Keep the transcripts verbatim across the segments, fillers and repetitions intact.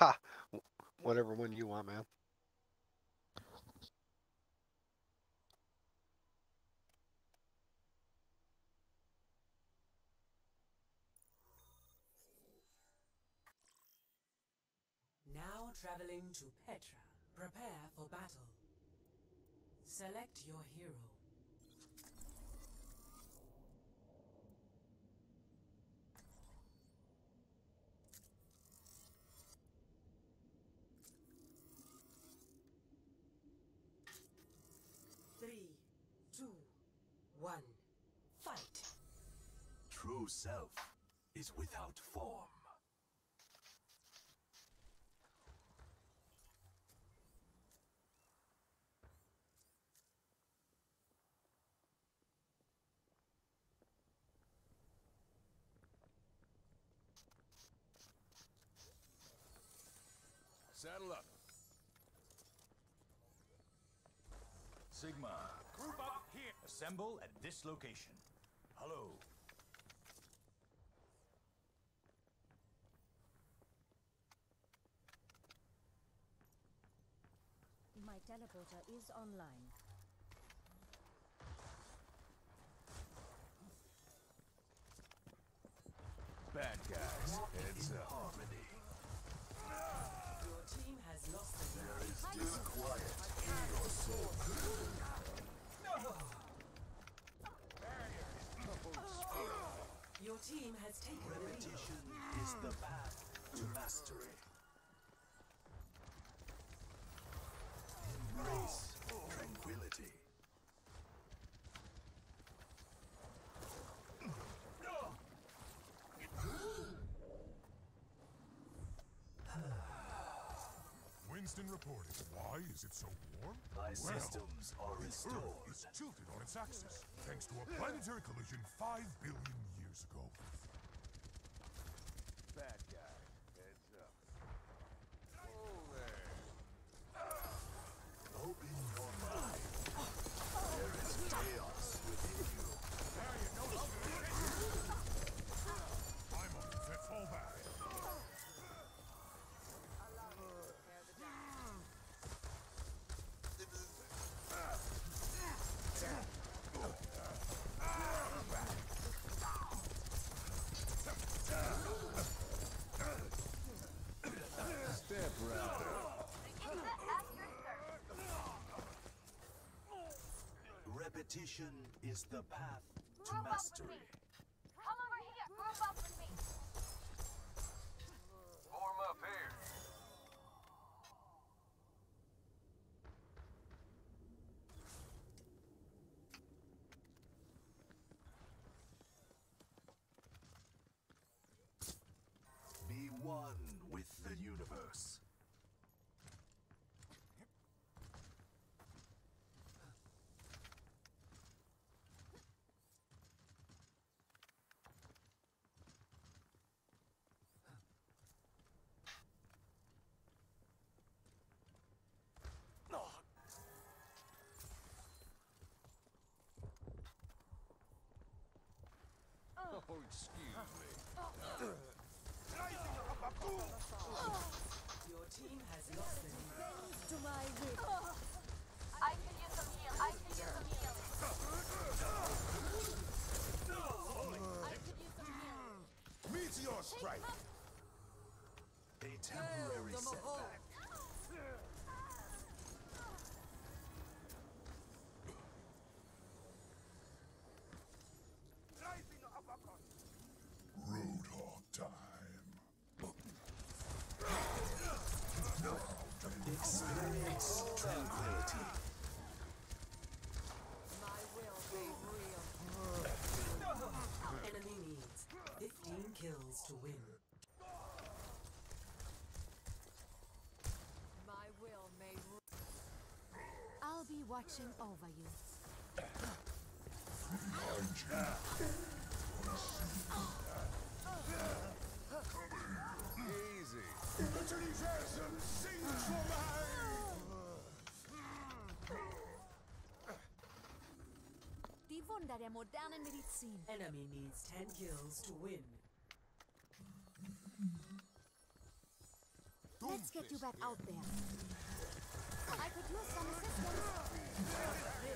Ha! Whatever one you want, man. Now traveling to Petra. Prepare for battle. Select your hero. Three, two, one, fight. True self is without form. Saddle up. Sigma. Group up here. Assemble at this location. Hello. My teleporter is online. Bad guys. Heads up. Harmony. Your team has lost the game. There is disquiet in your soul. Your team has taken the lead. Repetition is the path to mastery. Embrace tranquility. Winston reporting. Why is it so warm? My Well, systems are Earth restored. is tilted on its axis, thanks to a planetary collision five billion years ago. Bad guy. Heads up. Oh there. Open your mind. There is chaos within you. There you go. I'm on defense. Fall back. Step right. Repetition is the path to mastery. Come over here, group up with me. Form up here. Be one with the universe. Oh, excuse me. Your team has lost the lead. Bend to my will. I could use some heal. I could use some heal. I could use some heal. Meteor strike. A temporary setback. Roadhog time. Experience tranquility. My will be real. Enemy needs fifteen kills to win. My will may rule. I'll be watching over you. Easy. Enthusiasm sings for Die Wunder der modernen Medizin. Enemy needs ten kills to win. To Let's get you back out there. I could use some assistance.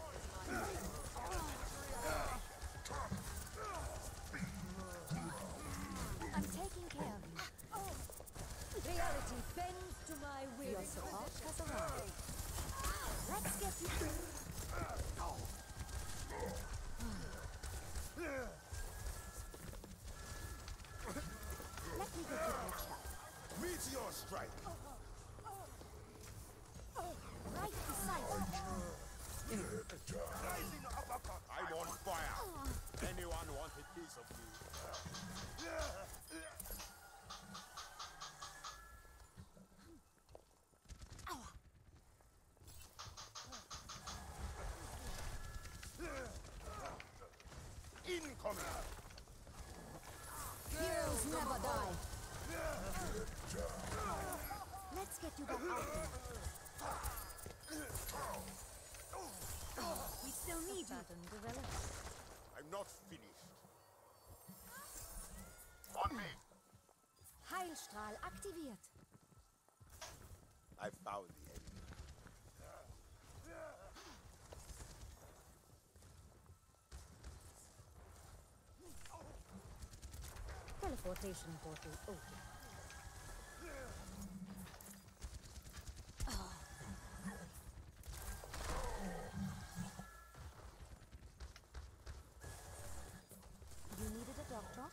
I'm taking care of you. Reality bends to my will. Your support has arrived. Let's get you. Let me get you patched up. Meteor strike. Right beside you. Rising uppercut. I'm on fire. Anyone want a piece of me? Incoming. Heroes never die. Let's get you back out there. We still need you. Pattern develops. I'm not finished. On me. Heilstrahl aktiviert. I found the enemy. Teleportation portal open. You needed a doctor?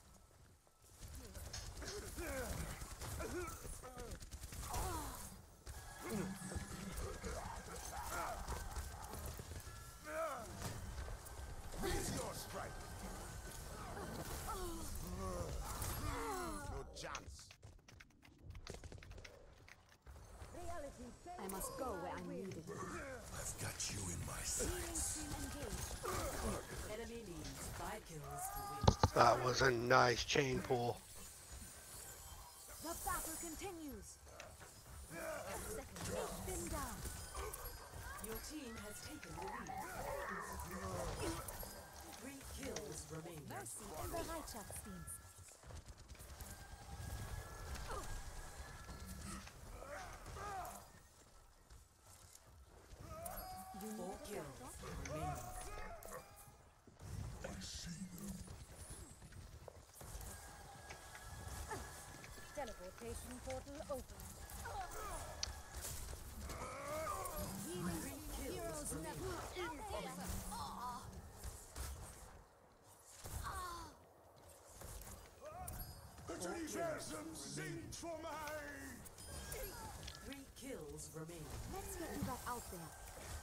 Meteor strike. No chance. Reality bends I must go where I'm needed. I've got you in my Healing sights. stream engaged. Enemy needs five kills to win. That was a nice chain pull. The battle continues. Take them down. Your team has taken the lead. Three kills remain. Mercy in Bereitschaftsdienst. You need Four a kills doctor? remaining. I see them. teleportation portal open. Healing Kills heroes remain. never. Universum singt for mig! Three kills remain. Let's get you back out there.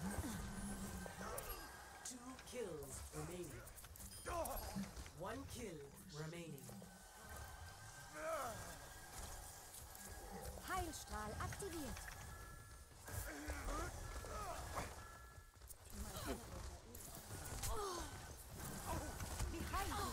Two kills remaining. One kill remaining. Heilstrahl aktiviert. Behind you.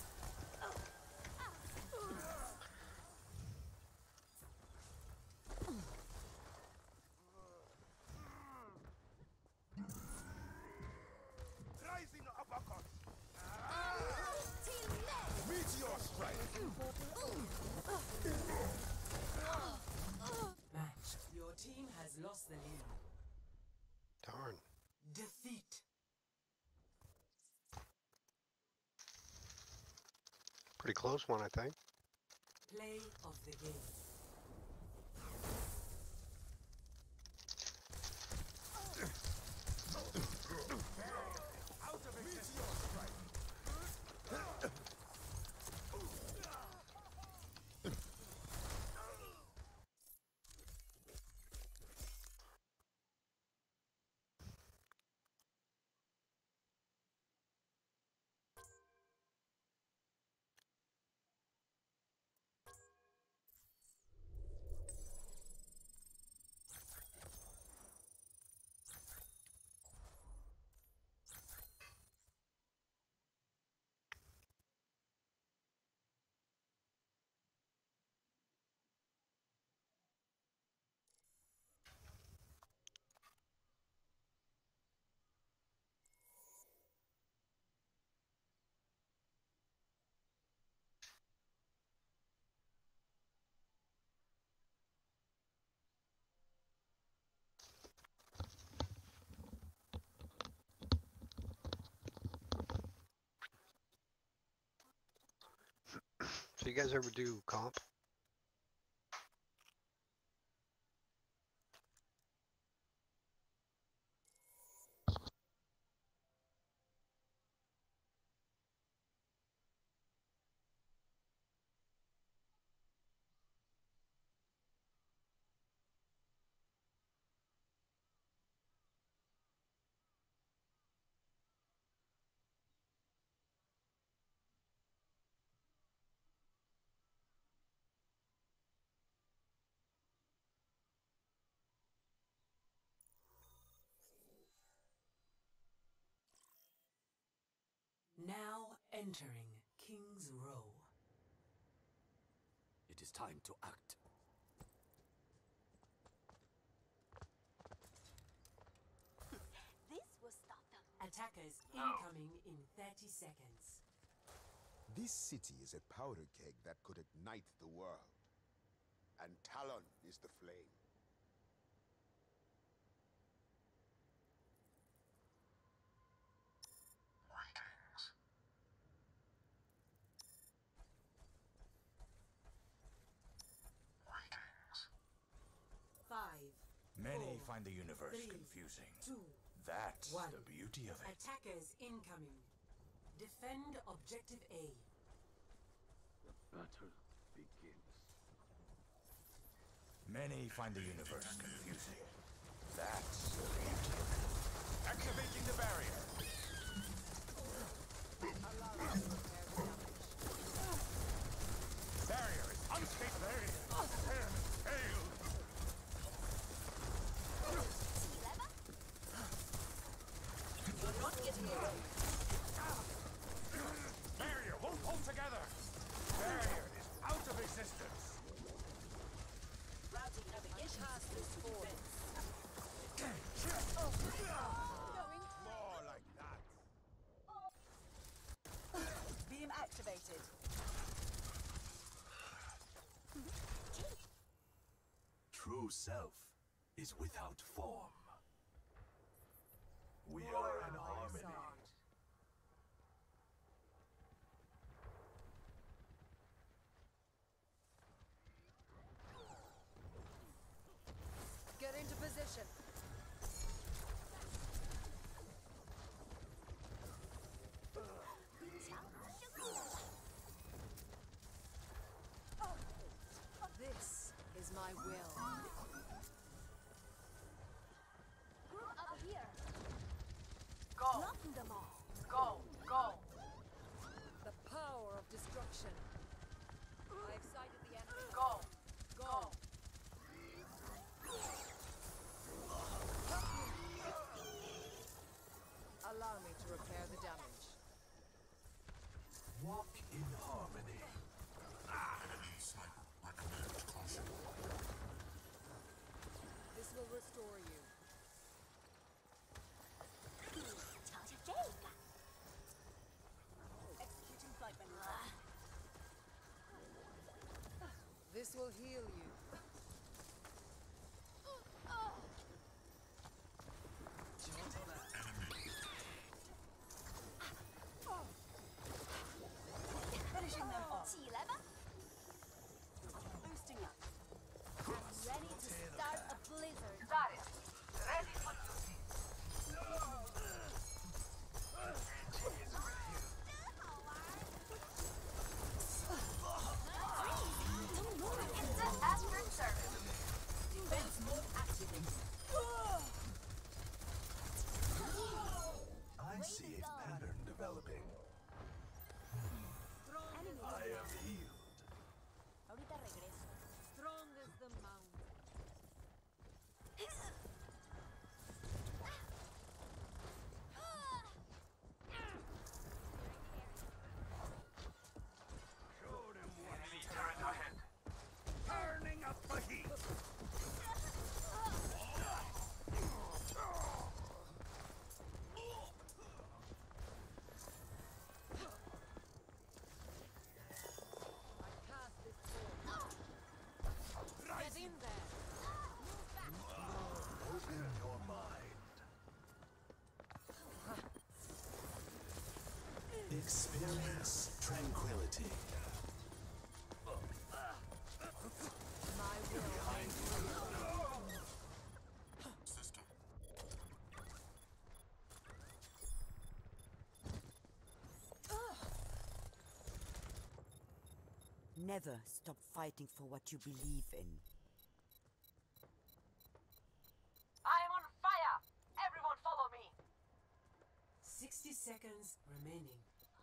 Rising uppercut! Team led. Meteor strike! Match. Your team has lost the lead. Darn. Defeat. Pretty close one, I think. Play of the game. Out of it! Meteor strike! So you guys ever do comp? Now entering King's Row. It is time to act. This will stop them. Attackers incoming in thirty seconds. This city is a powder keg that could ignite the world. And Talon is the flame. Five, Many Four, find the universe three, confusing. two, That's one. the beauty of it. attackers incoming. Defend objective A. Battle begins. Many find the universe confusing. That's the beauty of it. Activating the barrier. Barrier is unstable area. Fail. You're not getting away. Barrier won't hold together. Barrier is out of existence. Routing navigation systems to defense. More like that. Beam activated. True self is without form. We are in harmony. Get into position. This is my will. Group up here. Go. Knocking them all. Go, go. The power of destruction. I've sighted the enemy. Go, go. Allow me to repair the damage. Walk in harmony. Enemy sight. I command caution. This will restore you. Executing flight maneuver. This will heal you. Finishing them off. 起来吧 Boosting up. I'm ready to start a blizzard. Got it. Ready for duty. Instant Astrid service. Defense mode activated. I see a pattern developing. I am healed. Ahorita regreso. Strong as the mountain. Enemy turret ahead. Turning up the heat. I cast this sword. Get in there. Open your mind. Experience tranquility. Never stop fighting for what you believe in. I'm on fire! Everyone follow me! Sixty seconds remaining.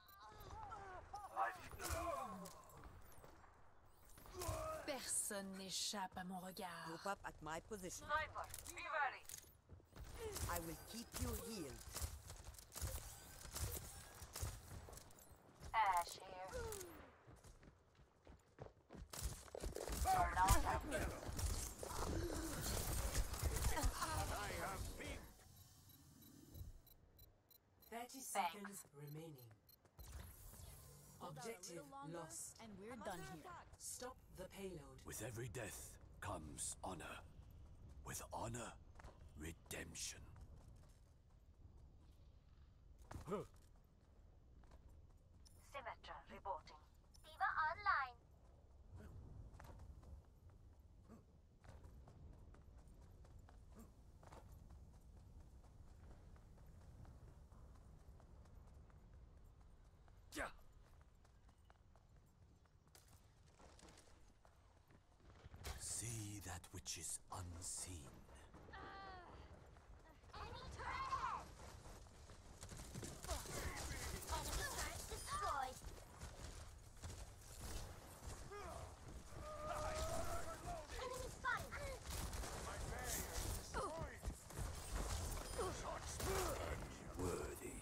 Personne n'échappe à mon regard. Group up at my position. Sniper, be ready! I will keep you healed. Ash here. Turn on that. Thirty seconds remaining. Objective lost. And we're done here. Stop the payload. With every death comes honor. With honor, redemption. Symmetra reporting. Diva online. See that which is unseen. Enemy turret! Enemy turret destroyed. Enemy spotted. Worthy.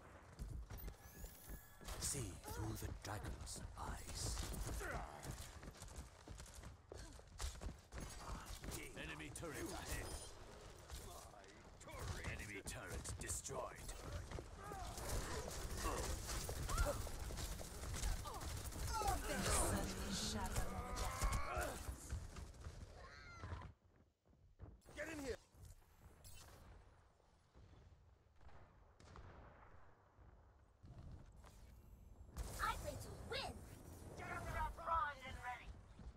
See through the dragon's eyes. Enemy turret ahead. Enemy turret destroyed. Personne n'échappe à mon regard. Get in here! I plan to win. Get up to that prize and ready!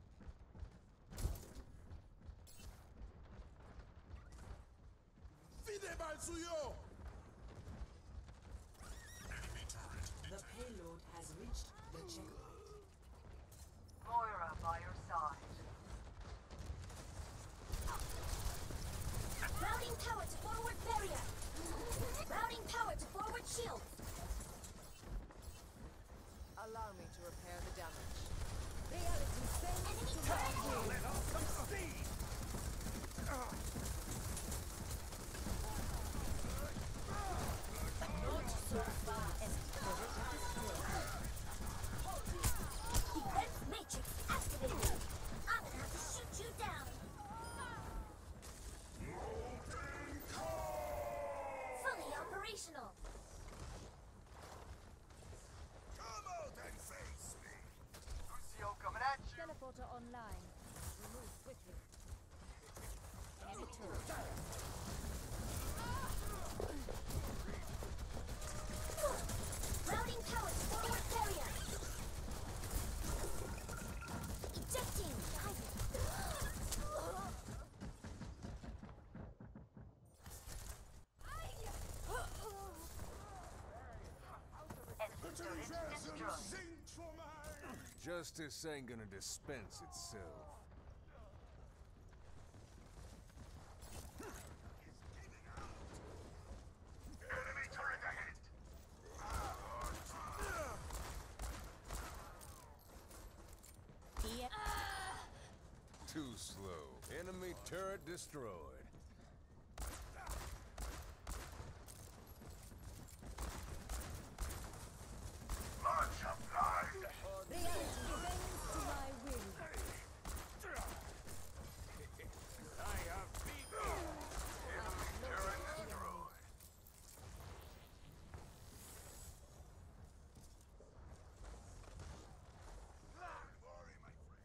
Fide mal suyo! The payload has reached the checkpoint. Moira by your side. Routing power to forward barrier. Routing power to forward shield. Allow me to repair the damage. Reality bends Enemy to my will. Not so fast. Defense matrix activated. I'm gonna have to shoot you down. Fully operational. Come out and face me! Lucio coming at you! Teleporter online. Remove quickly. Enemy turret. Routing power to forward barrier. Ejecting. Enemy turret destroyed. Justice ain't gonna dispense itself. Enemy turret ahead! Too slow. Enemy turret destroyed. Launch applied! Reality bends to my will. I have beaten! Enemy turret destroyed! Don't worry, my friend.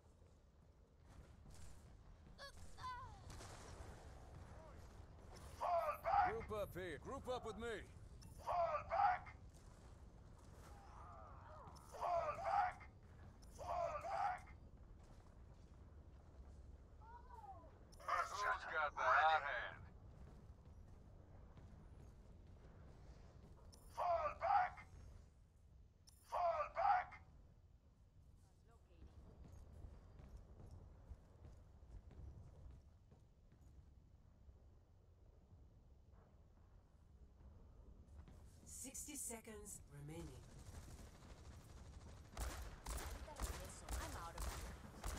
Fall back! Group up here. Group up with me. Fall back! Fall back! Fall back! Who's got the hot hand? Fall back! Fall back! seconds remaining. I'm out of here.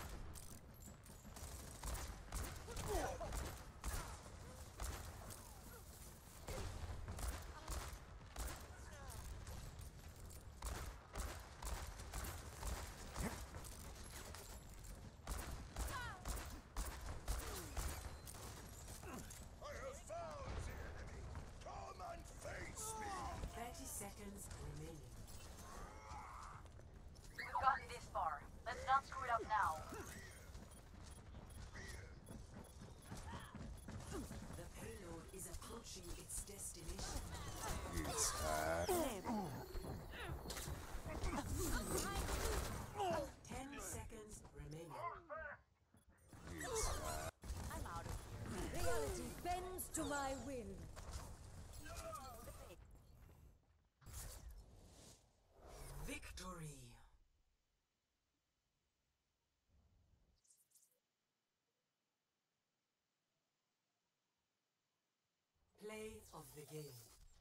I have found the enemy. Come and face me. thirty seconds remaining. We've gotten this far. Let's not screw it up now. The payload is approaching its destination. It's hot. Ten seconds remaining. It's hot. I'm out of here. Reality bends to my will. Victory. Play of the game.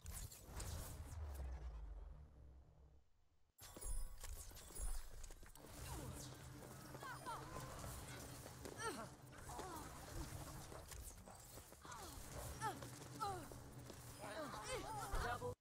Double.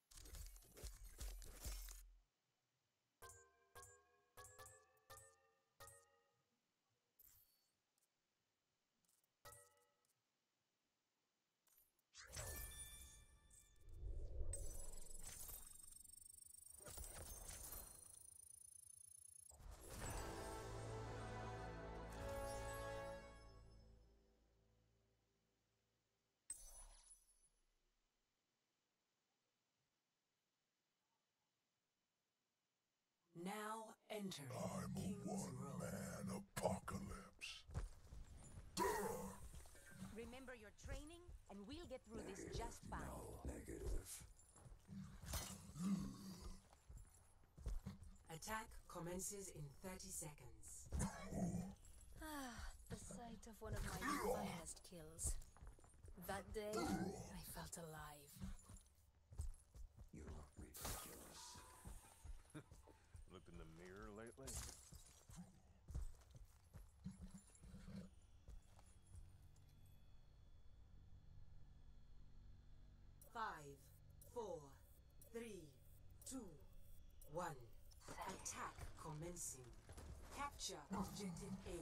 Now entering I'm a King's Row. one-man apocalypse. Remember your training, and we'll get through this just fine. Negative. Attack commences in thirty seconds. Ah, the sight of one of my finest kills. That day, I felt alive. You look ridiculous. Looked in the mirror lately? Five, four, three, two, one. Attack commencing. Capture objective A.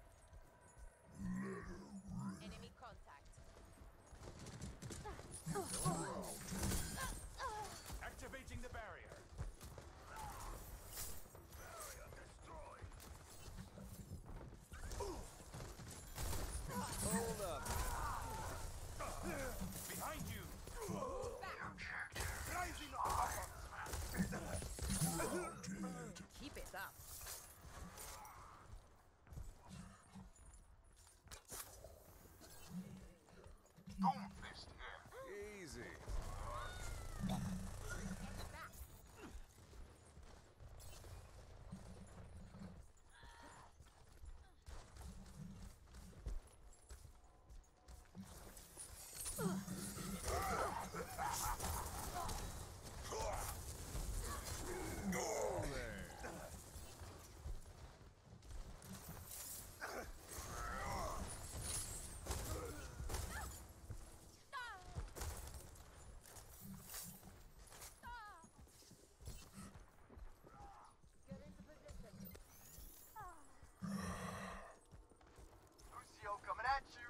Enemy contact. Activating the barrier. Hold up. Behind you. Rising up. Keep it up. Stonefist here. Easy. Go there. Lucio coming at you.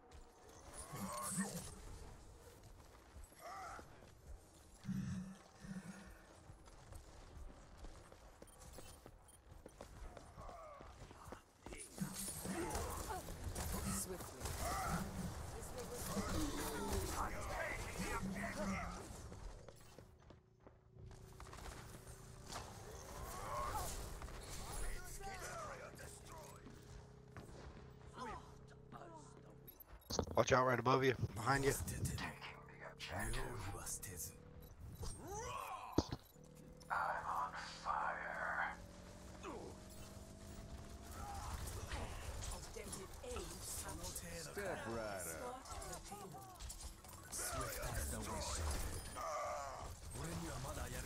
Swiftly. Watch out right above you, behind you. I'm on fire. Objective A. Step right up. Start the payload.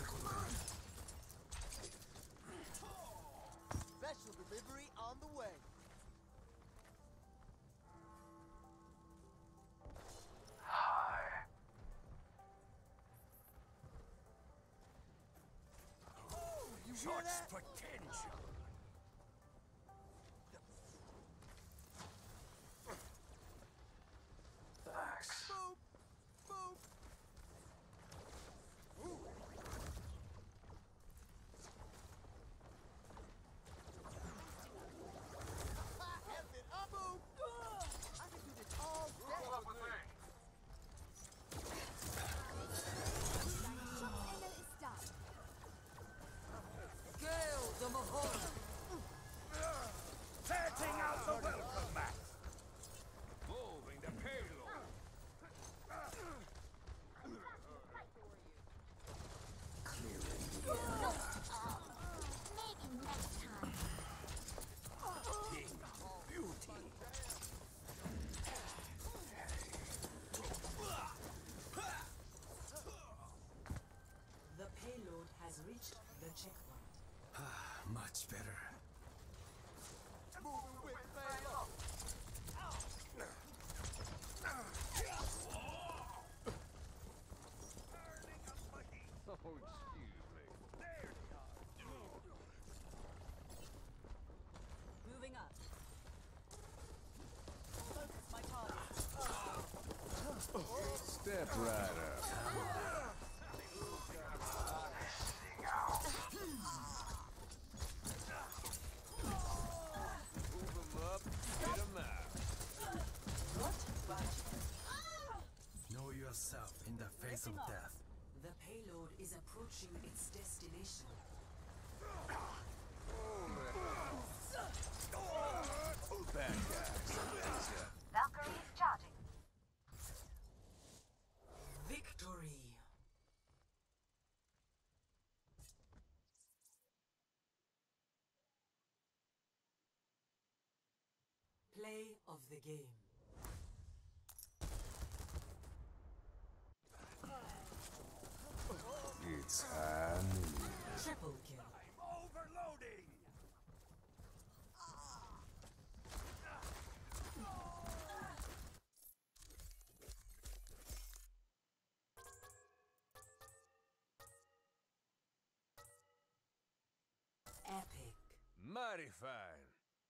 Such potential. Thanks. Setting out the welcome mat. Moving the payload. Maybe next time. Beauty. The payload has reached the checkpoint. Much better. Oh, excuse me. Moving up. Focus my target. Step right up. Move 'em up, get 'em out. Know yourself in the face of death. The payload is approaching its destination. Bad guys. Valkyrie is charging. Victory! Play of the game. It's high noon. Triple kill. Overloading. Epic. Mighty fine.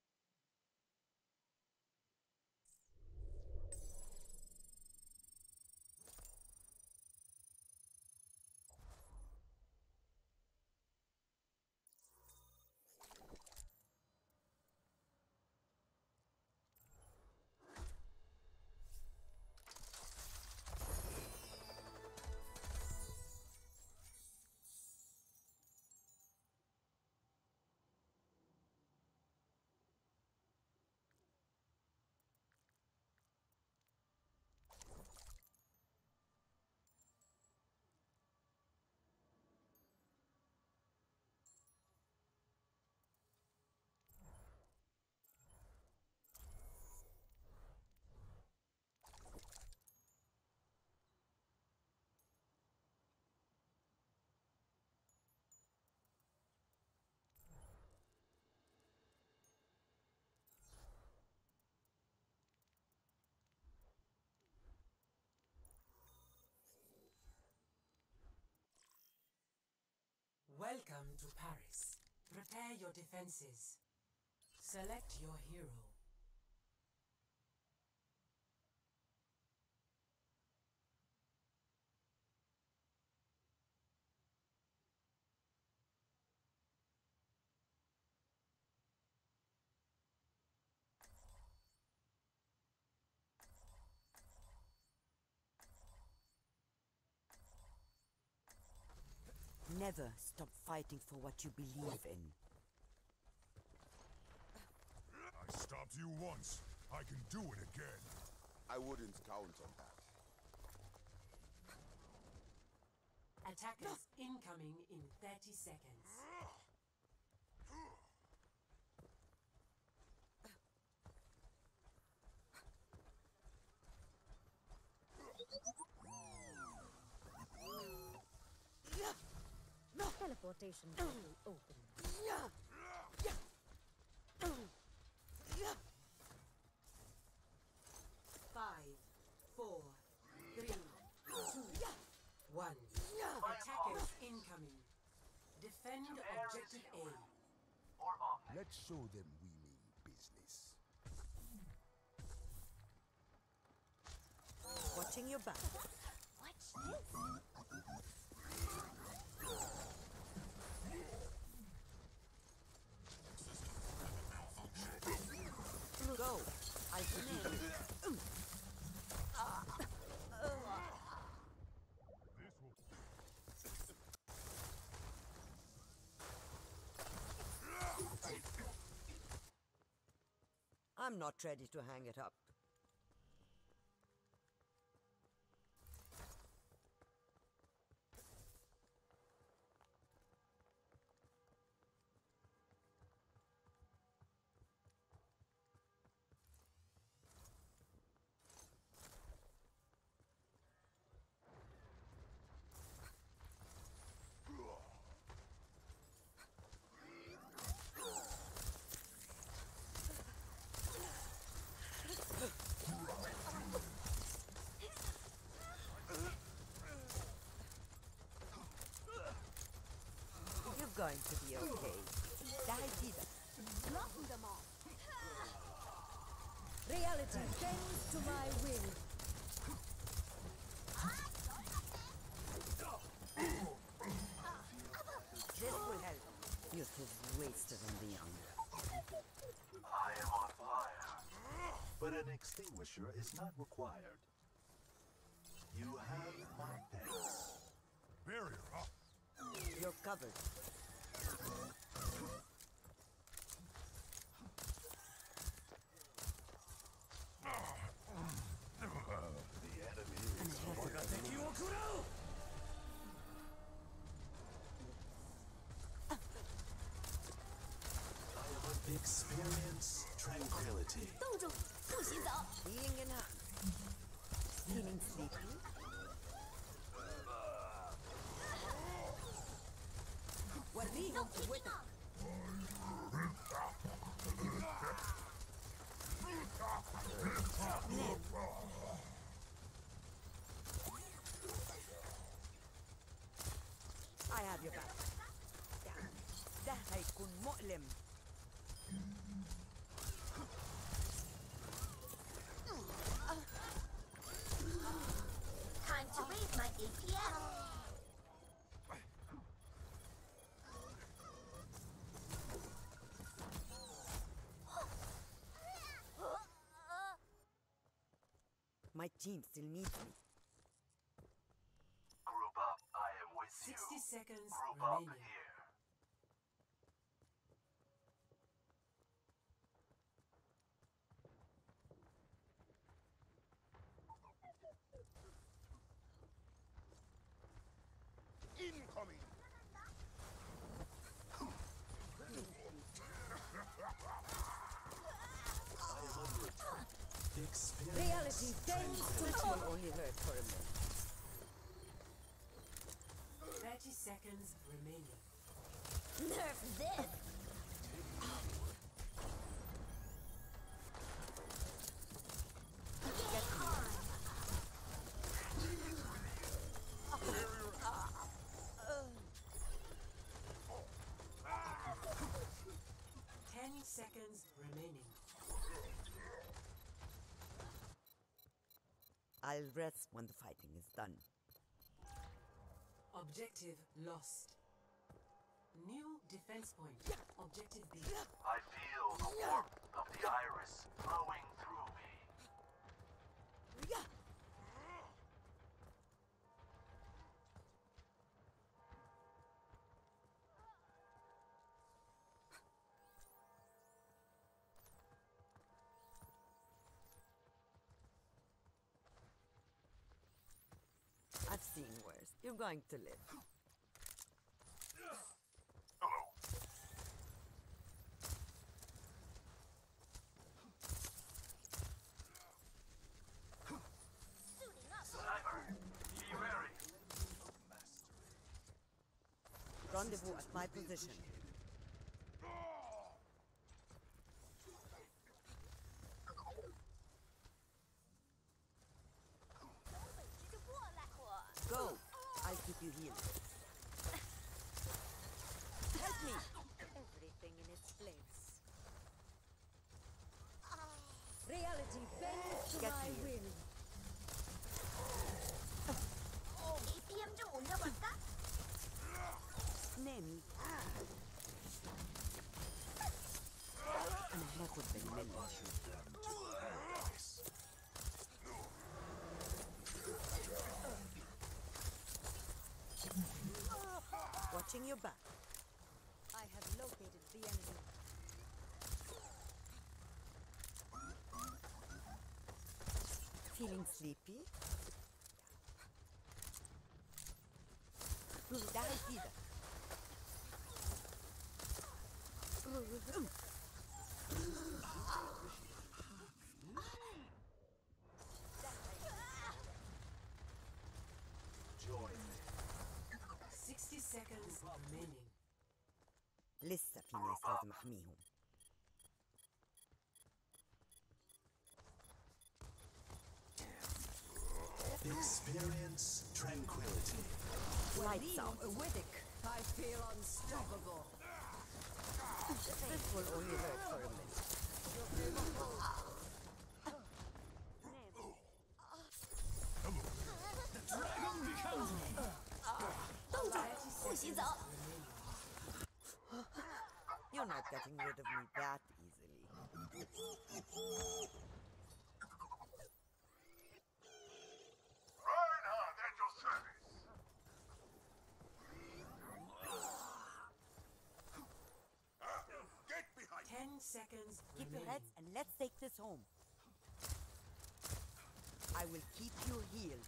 Welcome to Paris. Prepare your defenses. Select your hero. Never stop fighting for what you believe in. I stopped you once. I can do it again. I wouldn't count on that. Attackers incoming in thirty seconds. Teleportation portal open. Five, four, three, two, one. Attackers incoming. Defend objective A. Let's show them we mean business. Watching your back. Watch this. Go. I'll put you here. I'm not ready to hang it up. You're going to be okay. Dahil Blocking them all. Reality bends to my will. this will help. Youth is wasted on the young. I am on fire, but an extinguisher is not required. You have my thanks. Barrier up. You're covered. The enemy is Experience tranquility. 冻住，不许走。 Healing in hand. Feeling sleepy? وريهم قوتك. I have your back. ده هيكون مؤلم. Time to raise my A P M. My team still needs me. Group up, I am with Sixty seconds Group up remaining. here. Incoming! Reality bends to It will only hurt for a minute. Thirty seconds remaining. Nerf this. Get on. Ten seconds remaining. I'll rest when the fighting is done. Objective lost. New defense point. Objective B. I feel the warmth of the iris flowing through me. I've seen worse. You're going to live. Suiting up. Sniper, be ready. Rendezvous at my position. Go! I'll keep you healed. me! Everything in its place. Reality bends to Get my here. will. 에이티엠 좀 올려볼까? نامي أنا هاخد بالي منك. Watching your back. I have located the enemy. Feeling sleepy? تعال كده. Join me. Sixty seconds remaining. لسه في ناس لازم أحميهم. Experience tranquility. Lights out. I feel unstoppable. This will only hurt for a minute. You're not getting rid of me that easily. Reinhardt at your service. Get behind. Ten seconds Keep your remaining. heads and let's take this home. I will keep you healed.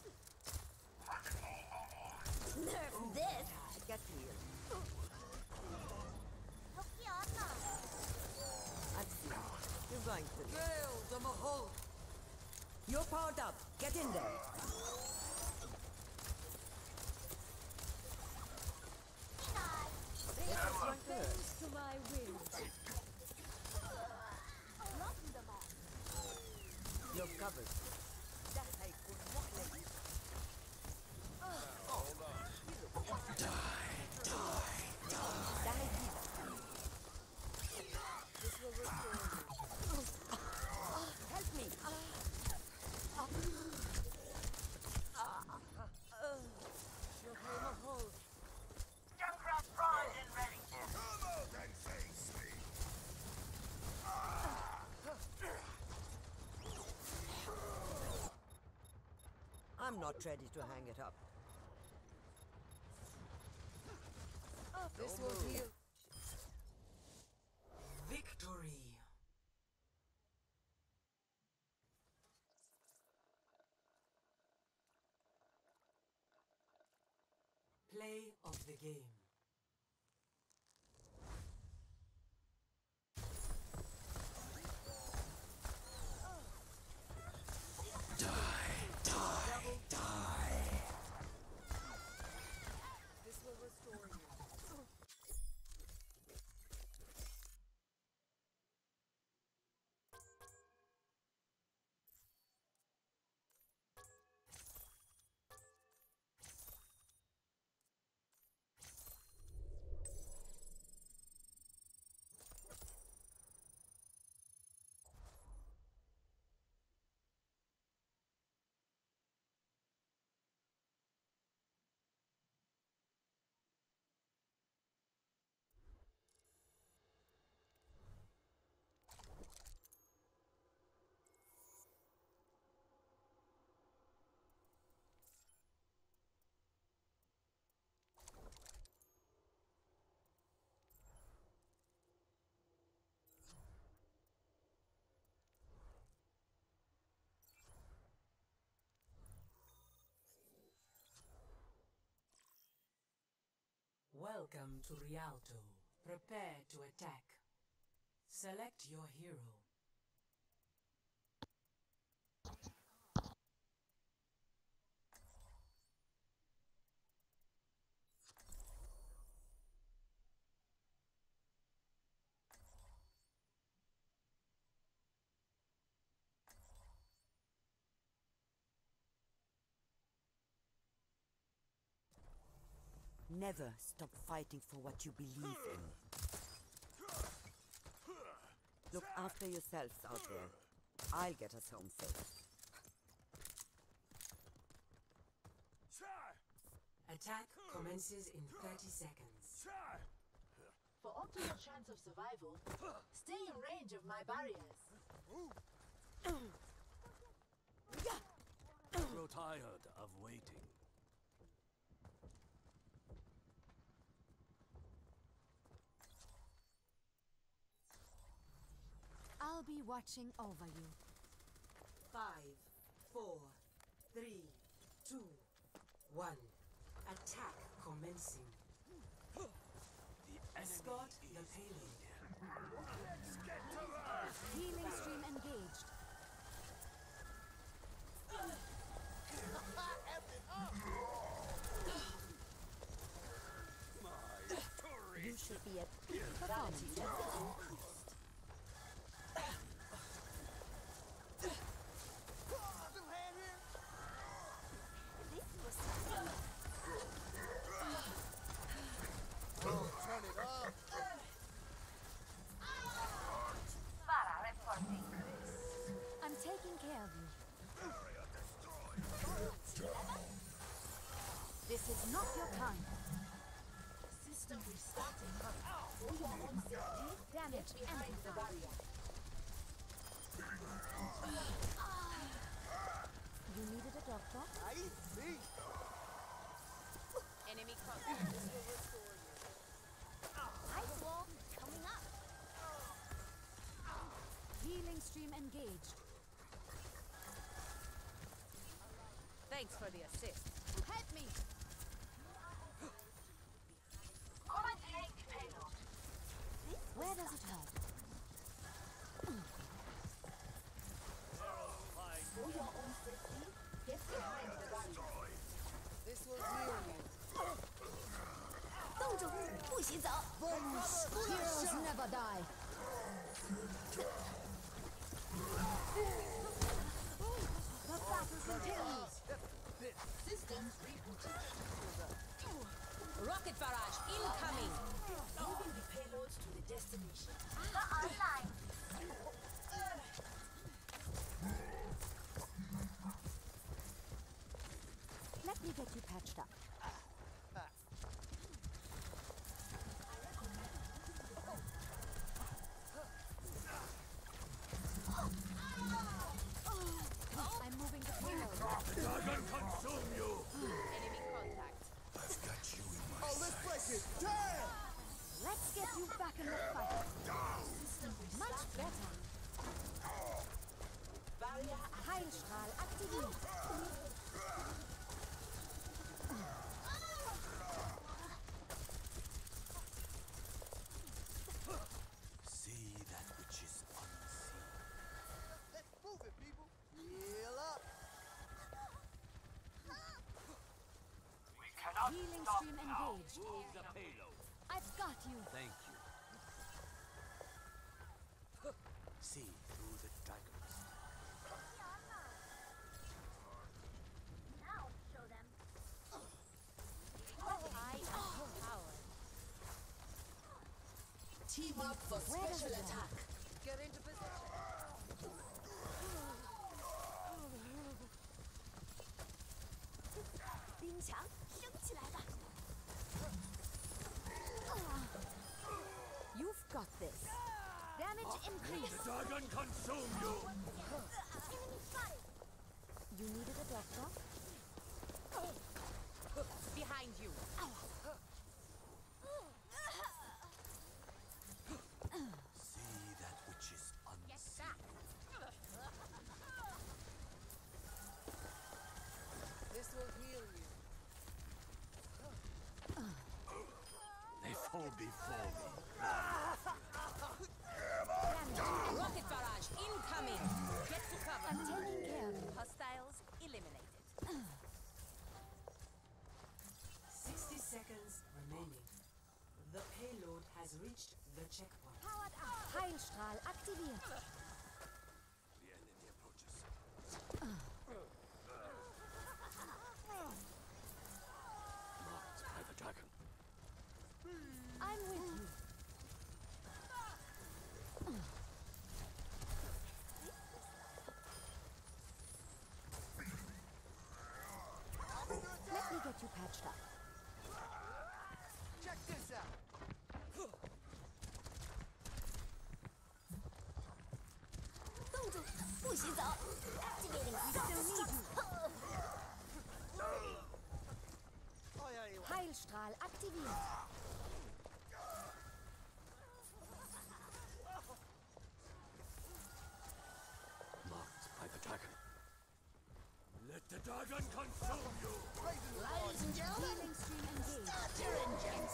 Nerf this! Get healed. 덕기 안나! I've seen it. You're going to live. You're powered up. Get in there. This is going to hurt. Bends to my will. Blocking them all. You're covered. ده هيكون مؤلم. ده هيجيبك. This will restore you. Help me. You'll claim a hold. Junkrat primed and ready. Come out and face me. I'm not ready to hang it up. This will heal. Victory. Play of the game. This will restore you. Welcome to Rialto. Prepare to attack. Select your hero. Never stop fighting for what you believe in. Look after yourselves out there. I'll get us home safe. Attack commences in thirty seconds. For optimal chance of survival, stay in range of my barriers. Grow tired of waiting. I'll be watching over you. Five, four, three, two, one. Attack commencing. The Escort the payload. Healing stream engaged. You should be at peak performance level. Turn it up. Para reporting. I'm taking care of you. This is not your time. System restarting. For your own safety, Damage behind the amplified. barrier. You needed a doctor? I see. Enemy contact. This will restore you. Ice wall coming up. Healing stream engaged. Thanks for the assist. Help me! Come and take the payload. Where does it hurt? For your own safety, get behind the barrier. This will heal you. 动着不许走 Heroes never die. The battle continues. Systems rebooted. Rocket barrage incoming. Moving the payloads to the destination. The online. Let me get you patched up. I'm moving the payload. Dragon consume you! Enemy contact. I've got you in my Oh, let's break it. Damn! Let's get you back in the fight. Much better. Barrier Heilstrahl aktiviert. See that which is unseen. Let's move it, people. Heal up. We cannot Healing stop stream now. engaged. Move the payload. I've got you. Thank you. See through the dragons. Now show them. I am powered. Team up for Where does special it go? attack. Get into position. 冰墙升起来吧。You've got this. Damage increase. Dragon consume you! Enemy spotted. You needed a doctor? Behind you. See that which is unseen. This will heal you. They fall before me. Damage. Rocket barrage incoming. Get to cover. I'm taking care of you. Hostiles eliminated. sixty seconds remaining. The payload has reached the checkpoint. Powered up. Heilstrahl aktiviert. The enemy approaches. Marked by the dragon. patched up. Check this out. Activating self-destruct. Heilstrahl aktiviert. Marked by the dragon. Let the dragon consume you! Ladies and gentlemen, healing stream engaged. Start your engines.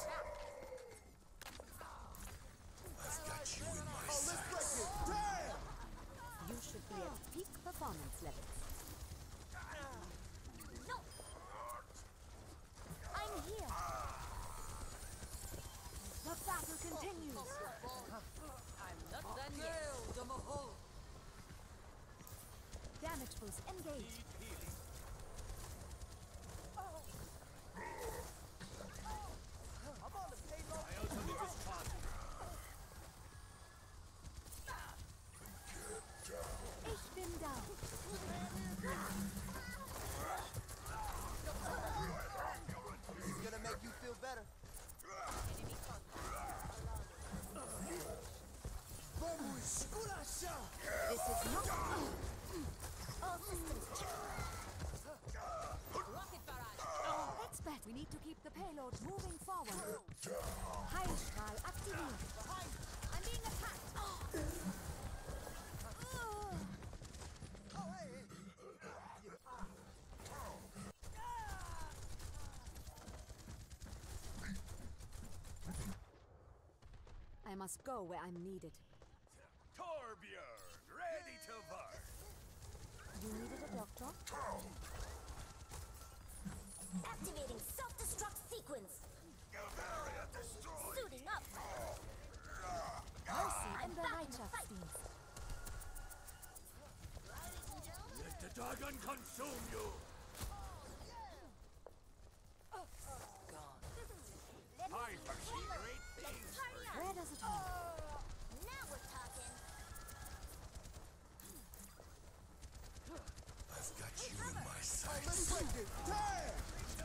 I've got you in my Oh, let's break sights. it. Damn! You should be at peak performance levels. No! I'm here! The battle continues. I'm not done yet. Damage boost engaged. I'm on the payload. My ultimate is charging. Ich bin da. This is gonna make you feel better. Vamos, esculacha! This is not. All systems check. Rocket barrage. That's bad. We need to keep the payload moving forward. Heilstrahl aktiviert. I'm being attacked. Oh, hey, hey. I must go where I'm needed. Torbjörn, ready to work. You needed a doctor? Activating self-destruct sequence. Suiting up. Mercy I'm in the back in the fight. Reitschaftsdienst. Let the dragon consume you! I foresee great things. Where does it hurt? Now we're talking. I've got you in my Let's sights. break it. Damn!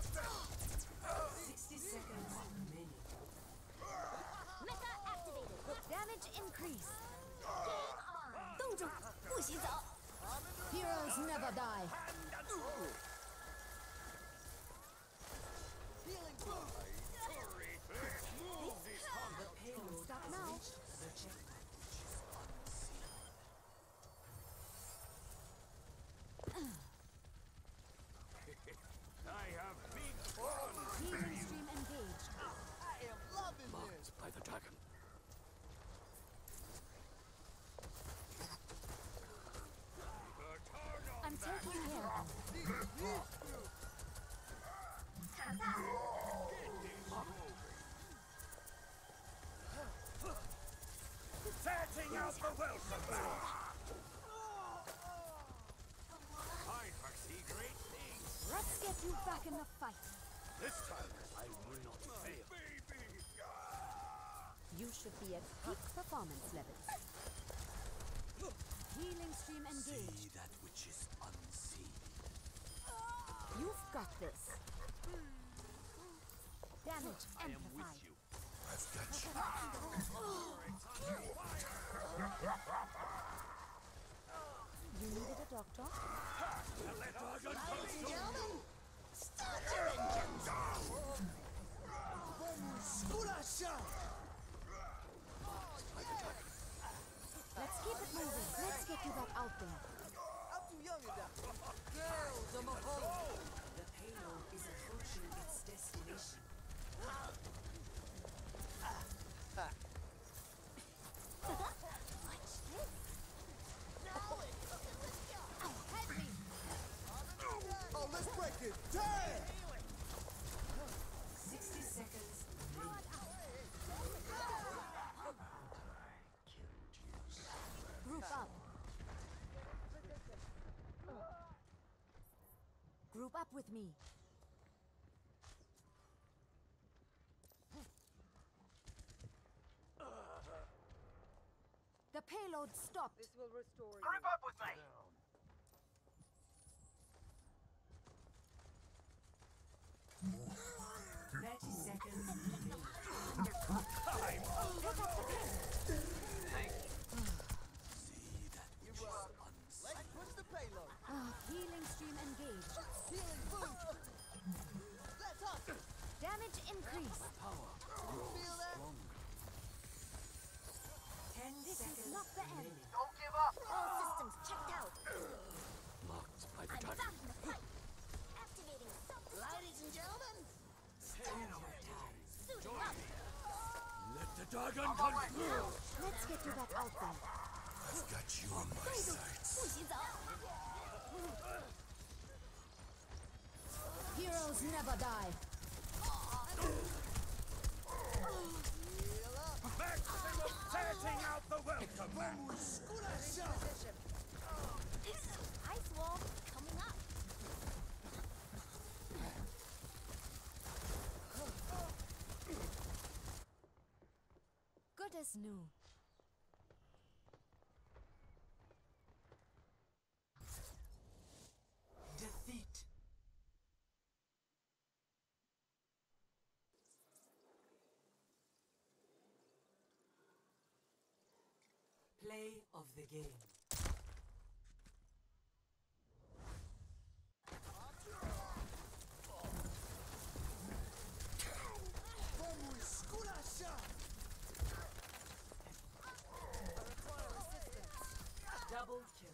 sixty seconds remaining. Mecha activated. Damage increase. Game on. 动住，不许走。 Heroes never die. Healing boost. The payload Stop has now. reached the checkpoint. I have big fun. Healing stream engaged. I am loving this. Marked by the dragon. I'm taking care of them. Setting out the welcome mat. I foresee great things. Let's get you back in the fight. This time I will not fail. You should be at peak performance levels. Healing stream engaged. See that which is unseen. You've got this. Damage I am amplified. with you. I've got you. You needed a doctor? Let dragon consume you. Start your engines. Vamos, esculacha! Let's keep it moving. Let's get you back out there. I'm too young to die. The payload is approaching its destination. Oh, let's break it. Damn! sixty seconds remaining. Group up. Group up with me. The payload stopped. This will restore you. Group up with me. Healing food. Let's up. Damage increase. Feel that? Ten This seconds is not the end. remaining. Don't give up! All systems checked out. Marked by the I'm dragon. back in the fight. Activating self-destruct. Ladies and gentlemen, Stand your time. Suiting up. Let the dragon come through! Let's get you back out there. I've got you on my sights. 呼吸走。Heroes never die. Maximum setting out the welcome mat! Position. Ice wall coming up. Good as new. Defeat. Play of the game. vamos esculachar. I require assistance. Double kill.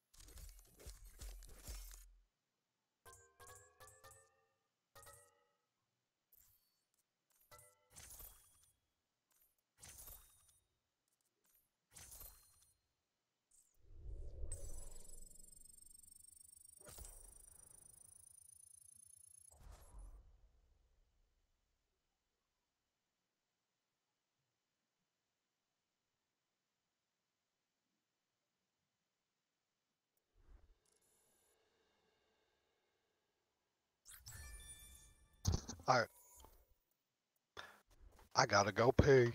I I gotta go pee.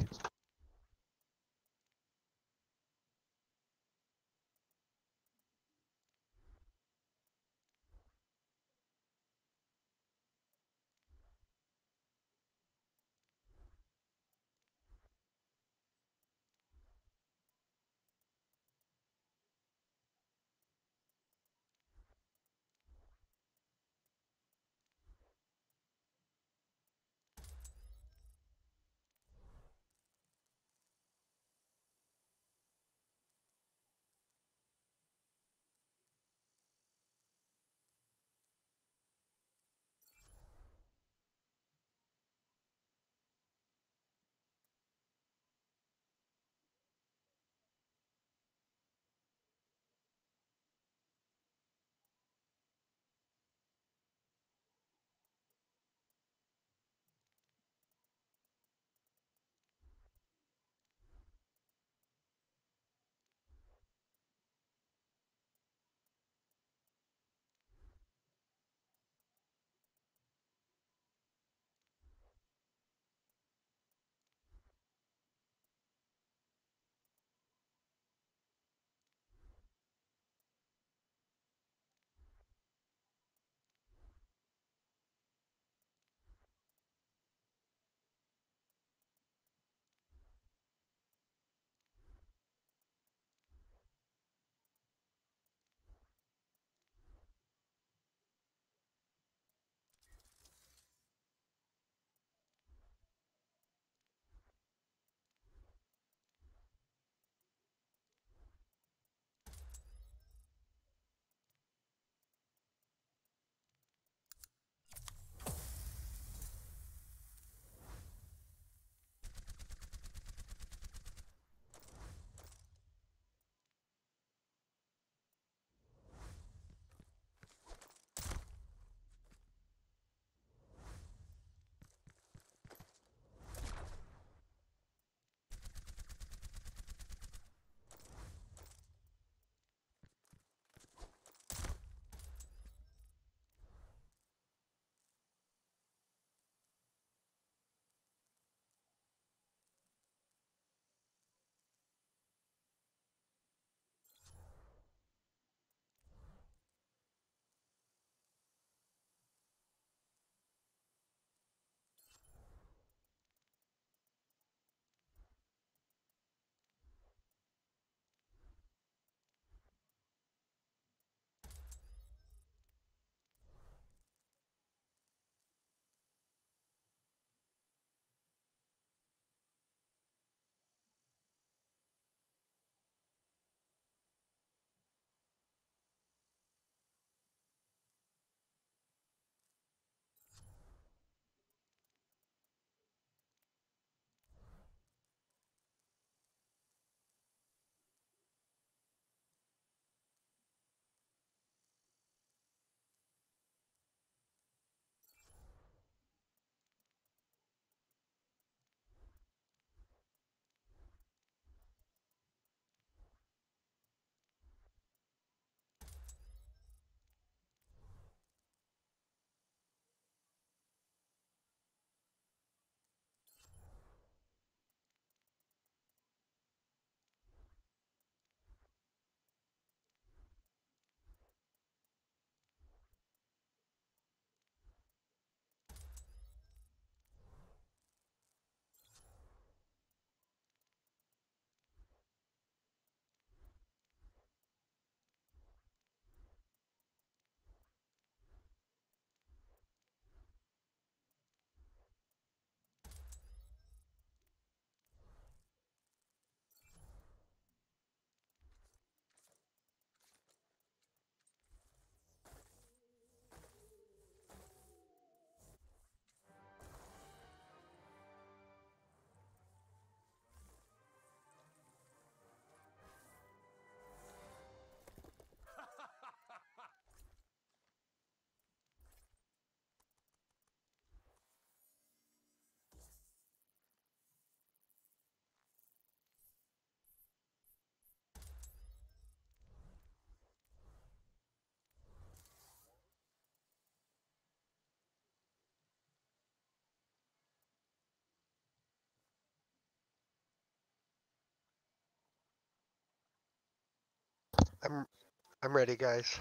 I'm I'm ready, guys.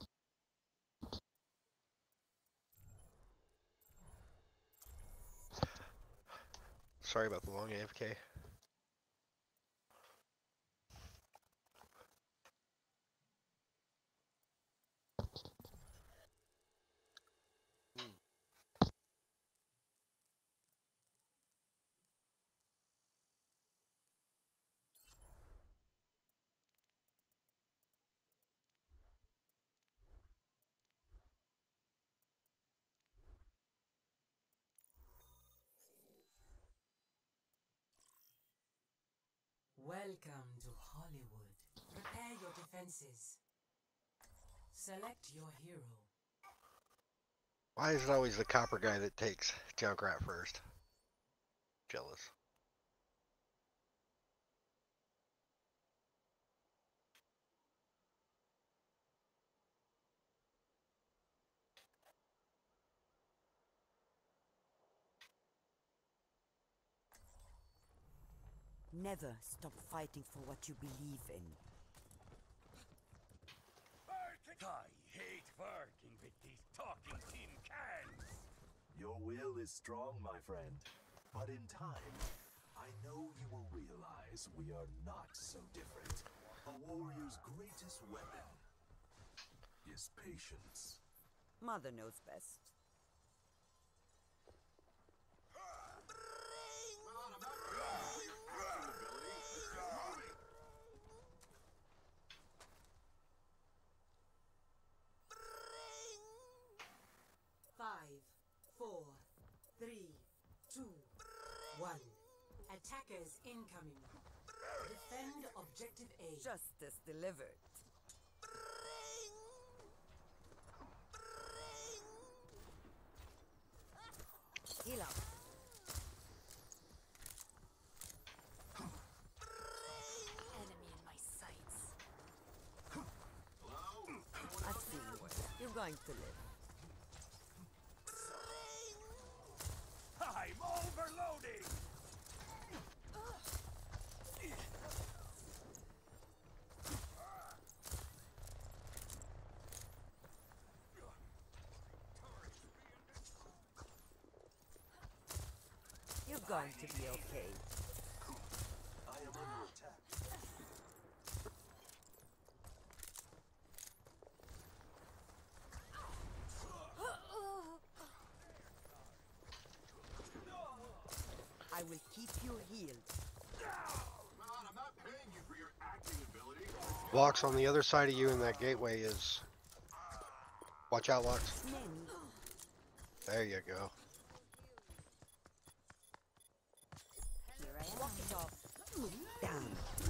Sorry about the long A F K. Welcome to Hollywood. Prepare your defenses. Select your hero. Why is it always the copper guy that takes Junkrat first? Jealous. Never stop fighting for what you believe in. I hate working with these talking tin cans. Your will is strong, my friend. But in time, I know you will realize we are not so different. A warrior's greatest weapon is patience. Mother knows best. Five, four, three, two, one. Attackers incoming. Defend objective A. Justice delivered. Heal up. Enemy in my sights. I've seen worse. You're going to live. I'm overloading! You're going to be okay. I am under attack. I will keep you healed. I'm not paying you for your acting ability. Locks on the other side of you in that gateway is... Watch out, Locks. There you go. Here I am. Walk it off. Down.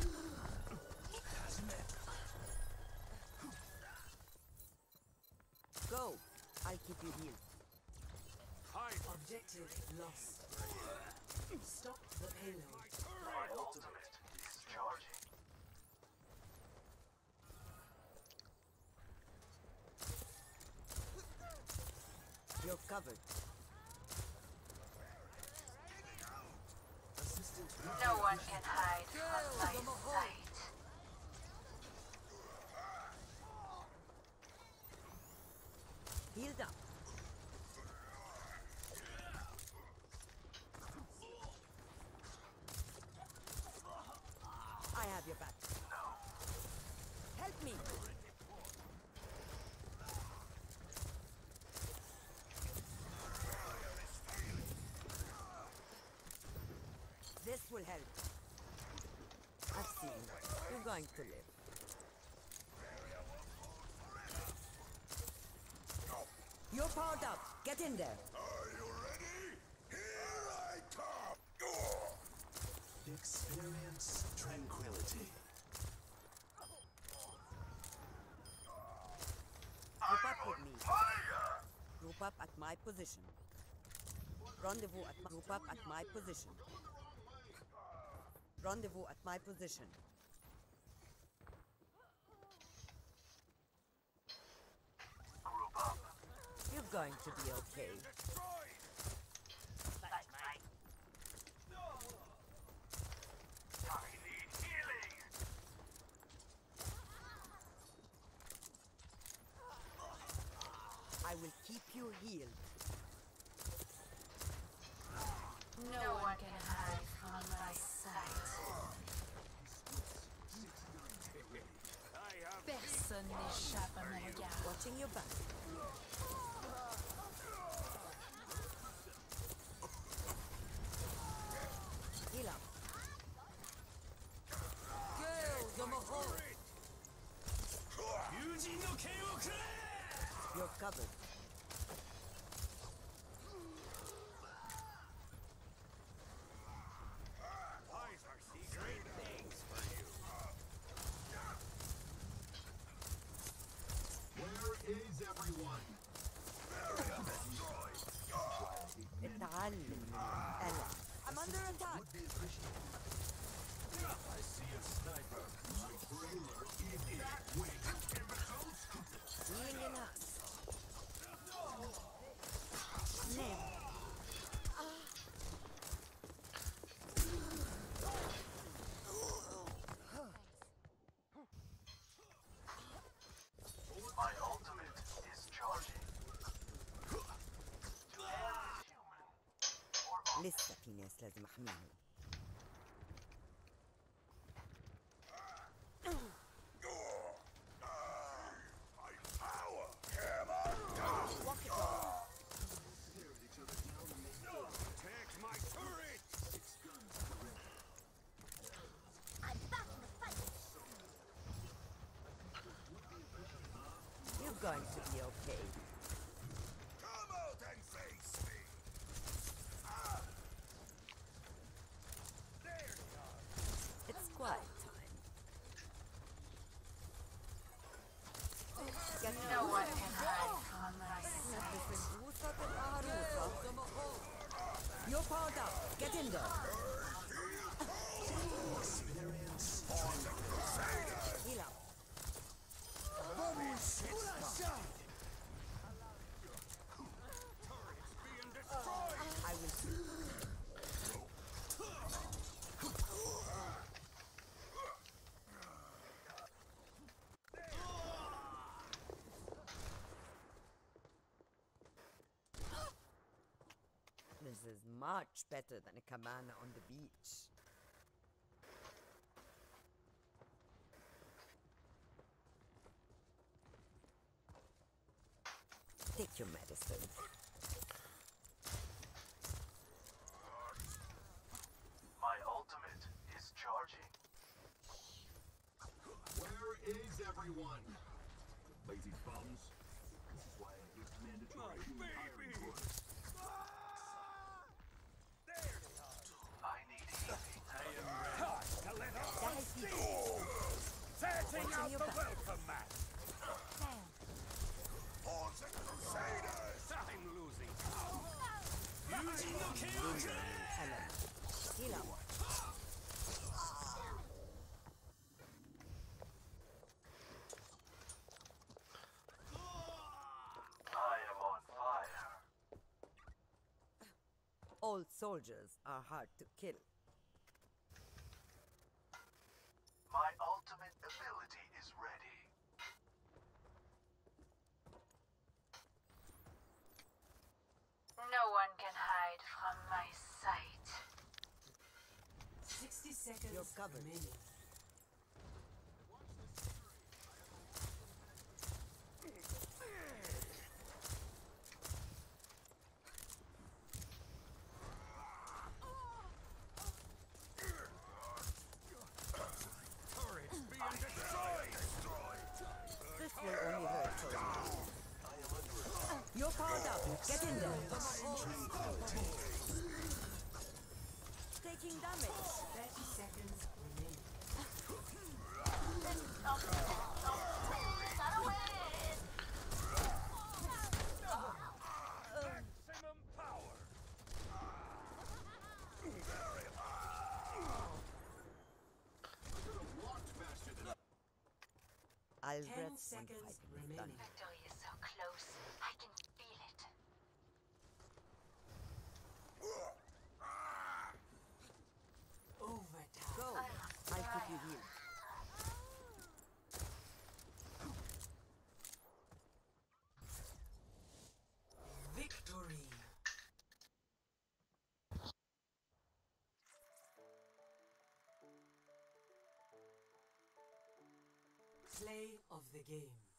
Go. I'll keep you healed. Objective lost. Stop the payload. My ultimate is charging. You're covered. No one can hide from my sight. Healed up. I have your back. Help me. This will help. I've seen. You're going to live. You're powered up. Get in there. Are you ready? Here I come! Experience tranquility. Group up with me. Group up at my position. Rendezvous at my group up at my position. Rendezvous at my position. Group up. You're going to be okay. I need healing. I will keep you healed. No one can hide from my sight. Personne n'échappe à mon regard. Watching your back. Heal up. Girls, I'm a hole. You're covered. Eyes are see great things for you. Where is everyone? اتعلم من الألم. I'm under attack. I see a sniper. My trailer is that way. Healing in us. Name. My ultimate is charging. لسه في ناس لازم احميهم. You're going to be okay. Come out and face me. There you are. It's quiet time. Get No one can hide from my sight. You're powered up. Get in there. Heal up. I will see. This is much better than a cabana on the beach. Take your medicine. My ultimate is charging. Where is everyone? Lazy bums. This is why I give mandatory human hiring quotas. I need healing. I am ready to let off That is steam. the Setting Watching out your the back. welcome mat. Horns and Crusaders. I'm losing. element. Heal up. I am on fire. All soldiers are hard to kill. My ultimate ability is ready. No one can hide from my sight. Sixty seconds You're covered. remaining. Turrets being destroyed. This will only hurt for you. You're powered up. Get in there. Taking damage. Thirty seconds remaining. Maximum power. I'll Ten breath when seconds fighting is remaining. done. Victory is so close. I can feel it. Overtime. Go. I'll keep you healed. of the game.